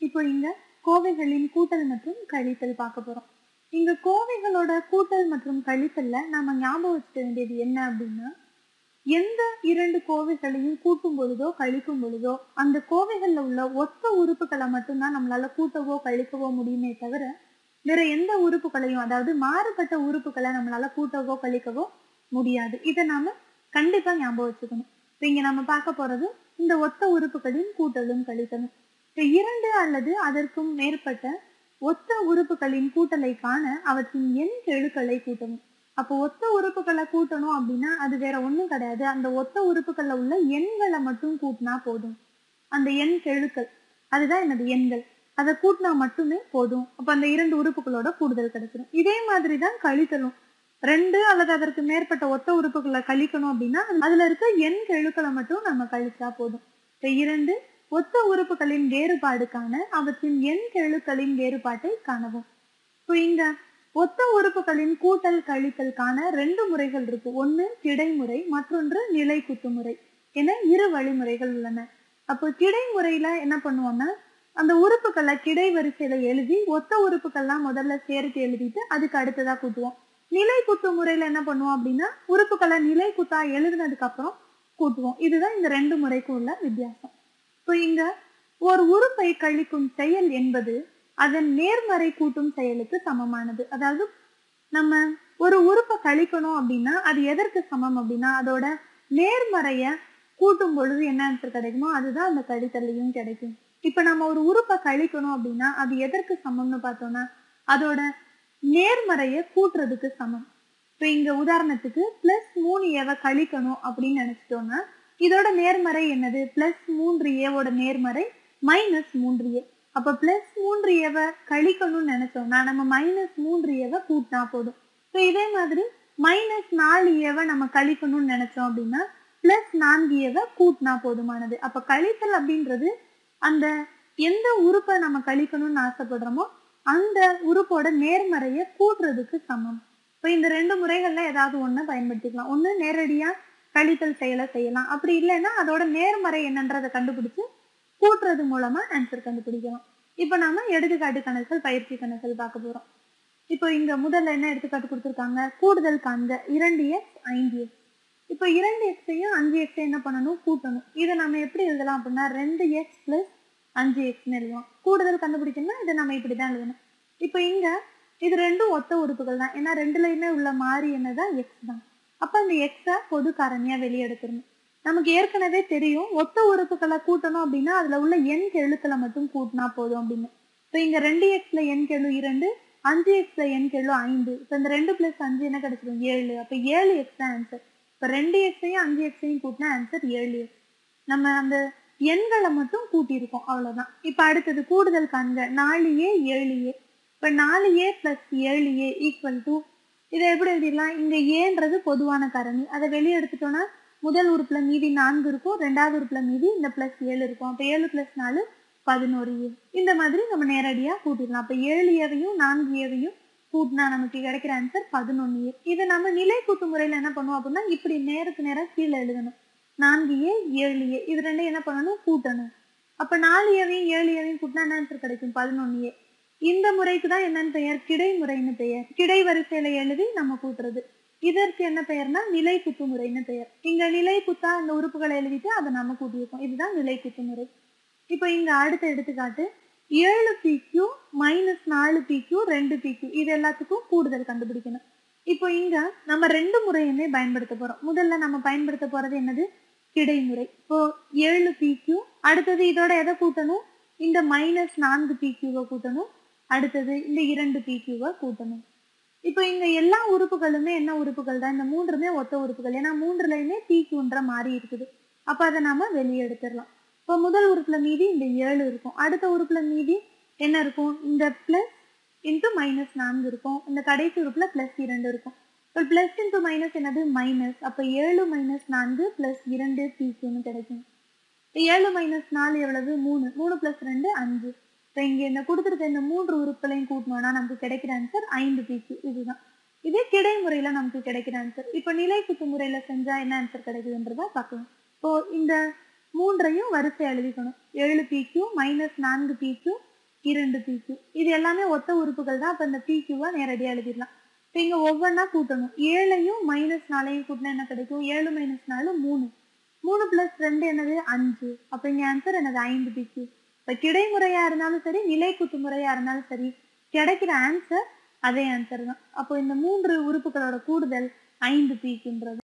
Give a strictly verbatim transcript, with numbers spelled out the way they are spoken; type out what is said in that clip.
இப்போ இங்க கோவைகளின் கூட்டல் மற்றும் கழித்தல் பார்க்க போறோம். இங்க கோவைகளோட கூட்டல் மற்றும் கழித்தல்ல நாம ஞாபகம் வச்சுக்க வேண்டியது என்ன அப்படின்னா, எந்த இரண்டு கோவைகளையும் கூட்டும் பொழுதோ கழிக்கும் பொழுதோ அந்த கோவைகள்ல உள்ள ஒத்த உறுப்புகளை மட்டும்தான் நம்மளால கூட்டவோ கழிக்கவோ முடியுமே தவிர வேற எந்த உறுப்புகளையும், அதாவது மாறுபட்ட உறுப்புகளை நம்மளால கூட்டவோ கழிக்கவோ முடியாது. இதை நாம கண்டிப்பா ஞாபகம் வச்சுக்கணும். இப்ப இங்க நம்ம பார்க்க போறது இந்த ஒத்த உறுப்புகளின் கூட்டலும் கழித்தலும். இப்ப இரண்டு அல்லது அதற்கும் மேற்பட்ட ஒத்த உறுப்புகளின் கூட்டலை காண அவற்றின் எண் கெழுக்களை கூட்டணும். அப்போ ஒத்த உறுப்புகளை கூட்டணும் அப்படின்னா அது வேற ஒண்ணும் கிடையாது. அந்த ஒத்த உறுப்புகள்ல உள்ள எண்களை மட்டும் கூட்டினா போதும். அந்த எண் கெழுக்கள் அதுதான் என்னது எண்கள், அதை கூட்டினா மட்டுமே போதும். அப்ப அந்த இரண்டு உறுப்புகளோட கூடுதல் கிடைச்சிடும். இதே மாதிரிதான் கழித்தலும். ரெண்டு அல்லது அதற்கு மேற்பட்ட ஒத்த உறுப்புகளை கழிக்கணும் அப்படின்னா அதுல இருக்க எண் கெழுக்களை மட்டும் நம்ம கழிச்சா போதும். இப்ப இரண்டு ஒத்த உறுப்புகளின் வேறுபாடுக்கான அவற்றின் எண் கெழுக்களின் வேறுபாட்டை காணவும். இப்போ இங்க ஒத்த உறுப்புகளின் கூட்டல் கழித்தலுக்கான ரெண்டு முறைகள் இருக்கு. ஒன்னு கிடைமுறை, மற்றொன்று நிலை குத்து முறை என இரு வழிமுறைகள் உள்ளன. அப்போ கிடைமுறையில என்ன பண்ணுவோம்னா, அந்த உறுப்புகளை கிடை வரிசையில எழுதி ஒத்த உறுப்புகள்லாம் முதல்ல சேர்த்து எழுதிட்டு அதுக்கு அடுத்ததா கூட்டுவோம். நிலை குத்து முறையில என்ன பண்ணுவோம் அப்படின்னா, உறுப்புகளை நிலை குத்தா எழுதினதுக்கு அப்புறம் கூட்டுவோம். இதுதான் இந்த ரெண்டு முறைக்கும் உள்ள வித்தியாசம். இப்போ இங்க ஒரு உறுப்பை கழிக்கும் செயல் என்பது அதன் நேர்மறை கூட்டும் செயலுக்கு சமமானது. அதாவது நம்ம ஒரு உறுப்பை கழிக்கணும் அப்படின்னா அது எதற்கு சமம் அப்படின்னா அதோட நேர்மறைய கூட்டும் பொழுது என்ன ஆன்சர் கிடைக்குமோ அதுதான் அந்த கழித்தலையும் கிடைக்கும். இப்ப நம்ம ஒரு உறுப்பை கழிக்கணும் அப்படின்னா அது எதற்கு சமம்னு பார்த்தோம்னா அதோட நேர்மறைய கூட்டுறதுக்கு சமம். இப்ப இங்க உதாரணத்துக்கு பிளஸ் மூணு ஏவை கழிக்கணும் அப்படின்னு நினைச்சிட்டோம்னா இதோட நேர்மறை என்னது? பிளஸ் மூன்று ஏவோட நேர்மறை மைனஸ் மூன்று ஏ. அப்ப பிளஸ் மூன்று ஏவை கழிக்கணும்னு நினைச்சோம்னா நம்ம மைனஸ் மூன்று ஏவை கூட்டினா போதும். ஸோ இதே மாதிரி மைனஸ் நாலு ஏவை நம்ம கழிக்கணும்னு நினைச்சோம் அப்படின்னா பிளஸ் நான்கு ஏவை கூட்டினா போதுமானது. அப்ப கழித்தல் அப்படின்றது அந்த எந்த உறுப்பை நம்ம கழிக்கணும்னு ஆசைப்படுறோமோ அந்த உறுப்போட நேர்மறைய கூட்டுறதுக்கு சமம். இப்போ இந்த ரெண்டு முறைகள்ல ஏதாவது ஒண்ணு பயன்படுத்திக்கலாம். ஒண்ணு நேரடியா கழித்தல் செயலை செய்யலாம். அப்படி இல்லைன்னா அதோட நேர்மறை என்னன்றதை கண்டுபிடிச்சு கூட்டுறது மூலமா ஆன்சர் கண்டுபிடிக்கலாம். இப்ப நாம எடுத்துக்காட்டு கணக்குகள், பயிற்சி கணக்குகள் பார்க்க போறோம். இப்போ இங்க முதல்ல என்ன எடுத்துக்காட்டு கொடுத்துருக்காங்க? கூடுதல் காண்க இரண்டு எக்ஸ் ஐந்து எக்ஸ். இப்போ இரண்டு எக்ஸையும் அஞ்சு எக்ஸை என்ன பண்ணணும்? கூட்டணும். இதை நம்ம எப்படி எழுதலாம் அப்படின்னா ரெண்டு எக்ஸ் பிளஸ் அஞ்சு எக்ஸ்ன்னு எழுதலாம். கூடுதல் கண்டுபிடிக்கணும்னா இதை நம்ம இப்படிதான் எழுதணும். இப்போ இங்க இது ரெண்டும் ஒத்த உறுப்புகள் தான். ஏன்னா ரெண்டுலையுமே உள்ள மாறி என்னதான் எக்ஸ் தான். அப்ப அந்த எக்ஸ பொது காரணியா வெளியே எடுத்துடணும். நமக்கு ஏற்கனவே தெரியும் ஒத்த உறுப்புகளை கூட்டணும் அப்படின்னா அதுல உள்ள எண் கெழுக்களை மட்டும் கூட்டினா போதும் அப்படின்னு. இப்ப இங்க ரெண்டு எக்ஸ்ல எண் கெழு இரண்டு, அஞ்சு எக்ஸ்ல எண் கெழு ஐந்து. இப்ப இந்த ரெண்டு பிளஸ் அஞ்சு என்ன கிடைச்சிடும்? ஏழு. அப்ப ஏழு எக்ஸ் தான் ஆன்சர். இப்ப ரெண்டு எக்ஸையும் அஞ்சு எக்ஸையும் கூட்டினா ஆன்சர் ஏழு எக்ஸ். நம்ம அந்த எண்களை மட்டும் கூட்டியிருக்கோம், அவ்வளவுதான். இப்ப அடுத்தது கூடுதல் காண்க நாலு ஏ ஏழு ஏ. இப்ப நாலு ஏ பிளஸ் ஏழு ஏ ஈக்குவல் டு இதை எப்படி எழுதிடலாம்? இங்க ஏன்றது பொதுவான காரணி, அதை வெளியே எடுத்துட்டோம்னா முதல் உறுப்புல மீதி நான்கு இருக்கும், ரெண்டாவது உறுப்புல மீதி இந்த பிளஸ் ஏழு இருக்கும். அப்ப ஏழு பிளஸ் நாலு பதினோரு ஏ. இந்த மாதிரி நம்ம நேரடியா கூட்டிடலாம். அப்ப ஏழு ஏவையும் நான்கு ஏவையும் கூட்டினா நமக்கு கிடைக்கிற ஆன்சர் பதினொன்னு ஏ. இதை நம்ம நிலை கூட்டு முறையில என்ன பண்ணுவோம் அப்படின்னா இப்படி நேருக்கு நேரம் கீழே எழுதணும். நான்கு ஏ ஏழு ஏ இது ரெண்டும் என்ன பண்ணணும்? கூட்டணும். அப்ப நாலு ஏவையும் ஏழு ஏவையும் கூட்டினா என்ன ஆன்சர் கிடைக்கும்? பதினொன்னு ஏ. இந்த முறைக்கு தான் என்னன்னு பெயர்? கிடைமுறைன்னு பெயர். கிடை வரிசையில எழுதி நம்ம கூட்டுறது. இதற்கு என்ன பெயர்னா நிலை குத்து முறைன்னு பெயர். இங்க நிலை குத்தா இந்த உறுப்புகளை எழுதிட்டு அதை நம்ம கூட்டியிருக்கோம். இதுதான் நிலை குத்து முறை. இப்ப இங்க அடுத்த எடுத்துக்காட்டு ஏழு பி கியூ மைனஸ் நாலு பி கியூ ரெண்டு பி கியூ. இது எல்லாத்துக்கும் கூடுதல் கண்டுபிடிக்கணும். இப்போ இங்க நம்ம ரெண்டு முறையுமே பயன்படுத்த போறோம். முதல்ல நம்ம பயன்படுத்த போறது என்னது? கிடைமுறை. இப்போ ஏழு பி கியூ, அடுத்தது இதோட எதை கூட்டணும்? இந்த மைனஸ் நான்கு பி கியூவை கூட்டணும். அடுத்தது இந்த இரண்டு பி கியூவை கூட்டணும். இப்போ இங்க எல்லா உறுப்புகளுமே என்ன உறுப்புகள் தான்? இந்த மூன்றுமே ஒத்த உறுப்புகள். ஏன்னா மூன்றுலயுமே பி கியூன்ற மாறி இருக்குது. அப்ப அதை நாம வெளியே எடுத்துடலாம். இப்போ முதல் உறுப்புல மீதி இந்த ஏழு இருக்கும், அடுத்த உறுப்புல மீதி என்ன இருக்கும்? இந்த பிளஸ் இன்டு மைனஸ் நான்கு இருக்கும், இந்த கடைசி உறுப்புல பிளஸ் இரண்டு இருக்கும். இப்போ பிளஸ் இன்டு மைனஸ் என்னது? மைனஸ். அப்ப ஏழு மைனஸ் நான்கு பிளஸ் இரண்டு பி கியூன்னு கிடைக்கும். ஏழு மைனஸ் நாலு எவ்வளவு? மூணு. மூணு பிளஸ் ரெண்டு அஞ்சு. இப்போ இங்க இந்த கொடுத்துருக்க இந்த மூன்று உறுப்புகளையும் கூட்டணும்னா நமக்கு கிடைக்கிற ஆன்சர் ஐந்து பி கியூ. இதுதான் இதே கிடைமுறையில நமக்கு கிடைக்கிற ஆன்சர். இப்ப நிலை குத்து முறையில செஞ்சா என்ன ஆன்சர் கிடைக்குதுன்றத பார்க்கலாம். இப்போ இந்த மூன்றையும் வரிசை எழுதிக்கணும். ஏழு பி கியூ மைனஸ் நான்கு பி கியூ இரண்டு பிக்யூ. இது எல்லாமே ஒத்த உறுப்புகள் தான். அப்ப இந்த பிக்யூவா நேரடியா எழுதிடலாம். இப்ப இங்க ஒவ்வொன்னா கூட்டணும். ஏழையும் மைனஸ் நாலையும் கூட்டினா என்ன கிடைக்கும்? ஏழு மைனஸ் நாலு மூணு. மூணு பிளஸ் ரெண்டு என்னது? அஞ்சு. அப்ப இங்க ஆன்சர் என்னது? ஐந்து பிக்யூ. இப்ப கிடைமுறையா இருந்தாலும் சரி, நிலை கூட்டு முறையா இருந்தாலும் சரி, கிடைக்கிற ஆன்சர் அதே ஆன்சர் தான். அப்போ இந்த மூன்று உறுப்புகளோட கூடுதல் ஐந்து பிக்யூன்றது.